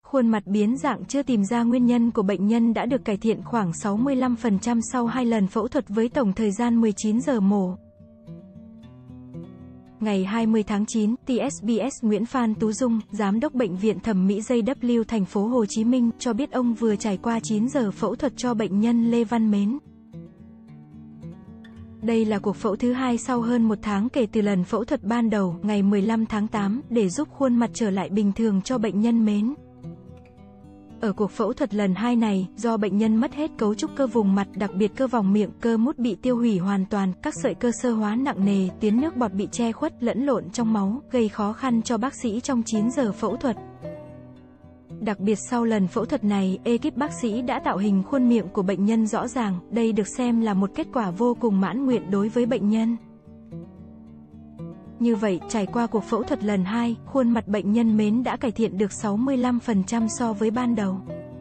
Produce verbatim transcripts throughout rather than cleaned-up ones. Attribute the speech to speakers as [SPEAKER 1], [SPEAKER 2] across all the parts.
[SPEAKER 1] Khuôn mặt biến dạng chưa tìm ra nguyên nhân của bệnh nhân đã được cải thiện khoảng sáu mươi lăm phần trăm sau hai lần phẫu thuật với tổng thời gian mười chín giờ mổ. Ngày hai mươi tháng chín, tê ét bê ét Nguyễn Phan Tú Dung, Giám đốc Bệnh viện Thẩm mỹ gi vê thành phố Hồ Chí Minh, cho biết ông vừa trải qua chín giờ phẫu thuật cho bệnh nhân Lê Văn Mến. Đây là cuộc phẫu thứ hai sau hơn một tháng kể từ lần phẫu thuật ban đầu, ngày mười lăm tháng tám, để giúp khuôn mặt trở lại bình thường cho bệnh nhân Mến. Ở cuộc phẫu thuật lần hai này, do bệnh nhân mất hết cấu trúc cơ vùng mặt, đặc biệt cơ vòng miệng, cơ mút bị tiêu hủy hoàn toàn, các sợi cơ xơ hóa nặng nề, tuyến nước bọt bị che khuất, lẫn lộn trong máu, gây khó khăn cho bác sĩ trong chín giờ phẫu thuật. Đặc biệt sau lần phẫu thuật này, ekip bác sĩ đã tạo hình khuôn miệng của bệnh nhân rõ ràng, đây được xem là một kết quả vô cùng mãn nguyện đối với bệnh nhân. Như vậy, trải qua cuộc phẫu thuật lần hai, khuôn mặt bệnh nhân Mến đã cải thiện được sáu mươi lăm phần trăm so với ban đầu.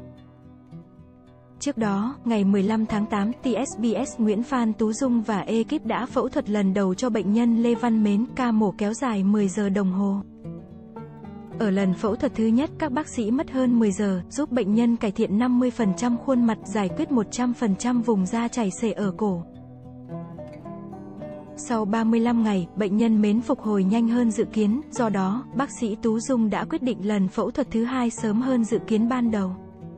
[SPEAKER 1] Trước đó, ngày mười lăm tháng tám, tê ét bê ét Nguyễn Phan Tú Dung và ekip đã phẫu thuật lần đầu cho bệnh nhân Lê Văn Mến, ca mổ kéo dài mười giờ đồng hồ. Ở lần phẫu thuật thứ nhất, các bác sĩ mất hơn mười giờ, giúp bệnh nhân cải thiện năm mươi phần trăm khuôn mặt, giải quyết một trăm phần trăm vùng da chảy xệ ở cổ. Sau ba mươi lăm ngày, bệnh nhân Mến phục hồi nhanh hơn dự kiến, do đó, bác sĩ Tú Dung đã quyết định lần phẫu thuật thứ hai sớm hơn dự kiến ban đầu.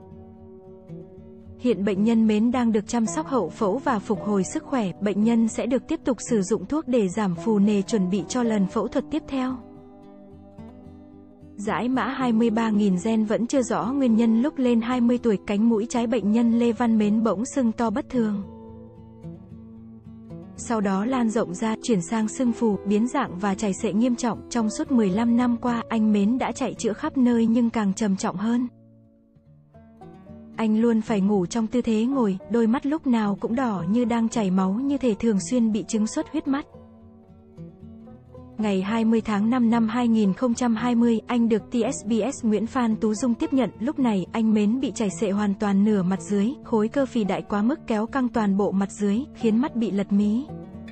[SPEAKER 1] Hiện bệnh nhân Mến đang được chăm sóc hậu phẫu và phục hồi sức khỏe, bệnh nhân sẽ được tiếp tục sử dụng thuốc để giảm phù nề chuẩn bị cho lần phẫu thuật tiếp theo. Giải mã hai mươi ba nghìn gen vẫn chưa rõ nguyên nhân lúc lên hai mươi tuổi, cánh mũi trái bệnh nhân Lê Văn Mến bỗng sưng to bất thường. Sau đó lan rộng ra, chuyển sang sưng phù, biến dạng và chảy xệ nghiêm trọng. Trong suốt mười lăm năm qua, anh Mến đã chạy chữa khắp nơi nhưng càng trầm trọng hơn. Anh luôn phải ngủ trong tư thế ngồi, đôi mắt lúc nào cũng đỏ như đang chảy máu, như thể thường xuyên bị chứng xuất huyết mắt. Ngày hai mươi tháng năm năm hai nghìn không trăm hai mươi, anh được tê ét bê ét Nguyễn Phan Tú Dung tiếp nhận. Lúc này, anh Mến bị chảy xệ hoàn toàn nửa mặt dưới, khối cơ phì đại quá mức kéo căng toàn bộ mặt dưới, khiến mắt bị lật mí.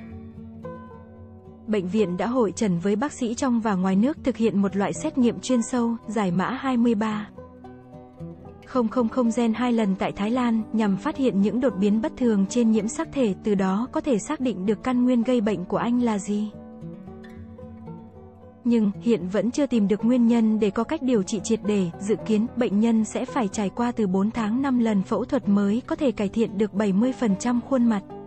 [SPEAKER 1] Bệnh viện đã hội chẩn với bác sĩ trong và ngoài nước, thực hiện một loại xét nghiệm chuyên sâu, giải mã hai mươi ba nghìn gen hai lần tại Thái Lan, nhằm phát hiện những đột biến bất thường trên nhiễm sắc thể, từ đó có thể xác định được căn nguyên gây bệnh của anh là gì. Nhưng, hiện vẫn chưa tìm được nguyên nhân để có cách điều trị triệt để, dự kiến, bệnh nhân sẽ phải trải qua từ bốn tháng năm lần phẫu thuật mới có thể cải thiện được bảy mươi phần trăm khuôn mặt.